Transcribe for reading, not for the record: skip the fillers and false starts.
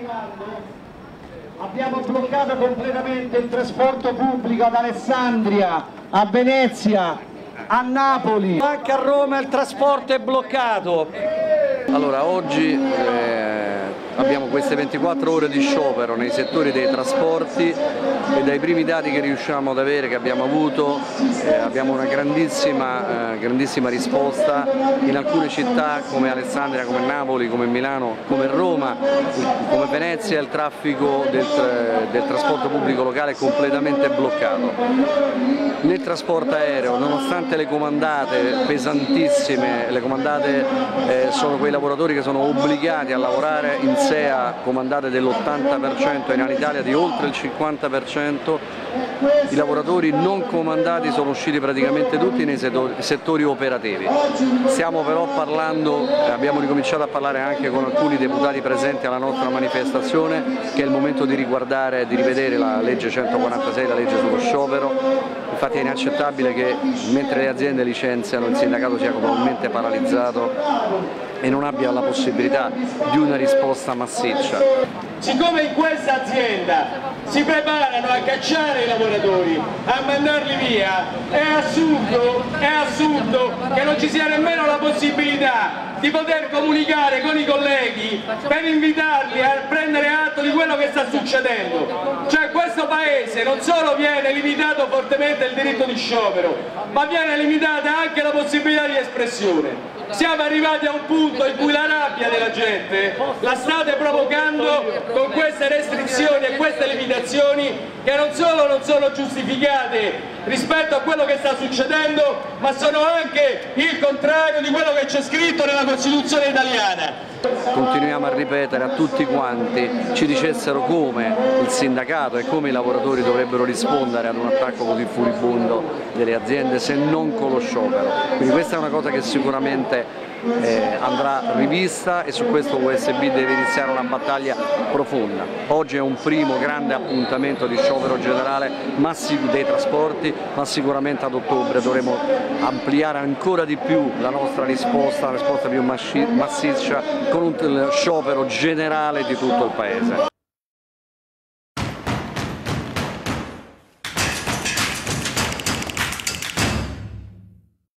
Abbiamo bloccato completamente il trasporto pubblico ad Alessandria, a Venezia, a Napoli. Anche a Roma il trasporto è bloccato. Allora, oggi abbiamo queste 24 ore di sciopero nei settori dei trasporti e dai primi dati che riusciamo ad avere, che abbiamo avuto, abbiamo una grandissima risposta in alcune città come Alessandria, come Napoli, come Milano, come Roma, come Venezia. Il traffico del trasporto pubblico locale è completamente bloccato. Nel trasporto aereo, nonostante le comandate pesantissime, le comandate sono quei lavoratori che sono obbligati a lavorare in SEA comandate dell'80% e in Alitalia di oltre il 50%, i lavoratori non comandati sono usciti praticamente tutti nei settori operativi. Stiamo però parlando, abbiamo ricominciato a parlare anche con alcuni deputati presenti alla nostra manifestazione, che è il momento di riguardare, di rivedere la legge 146, la legge sullo sciopero. Infatti è inaccettabile che mentre le aziende licenziano il sindacato sia totalmente paralizzato e non abbia la possibilità di una risposta massiccia. Siccome in questa azienda si preparano a cacciare i lavoratori, a mandarli via, è assurdo che non ci sia nemmeno la possibilità di poter comunicare con i colleghi per invitarli a prendere atto di quello che sta succedendo. Cioè questo paese non solo viene limitato fortemente il diritto di sciopero, ma viene limitata anche la possibilità di espressione. Siamo arrivati a un punto in cui la rabbia della gente la state provocando con queste restrizioni e queste limitazioni che non solo non sono giustificate rispetto a quello che sta succedendo, ma sono anche il contrario di quello che c'è scritto nella Costituzione italiana. Continuiamo a ripetere a tutti quanti ci dicessero come il sindacato e come i lavoratori dovrebbero rispondere ad un attacco così furibondo delle aziende se non con lo sciopero. Quindi questa è una cosa che sicuramente andrà rivista e su questo USB deve iniziare una battaglia profonda. Oggi è un primo grande appuntamento di sciopero generale dei trasporti, ma sicuramente ad ottobre dovremo ampliare ancora di più la nostra risposta, una risposta più massiccia con un sciopero generale di tutto il Paese.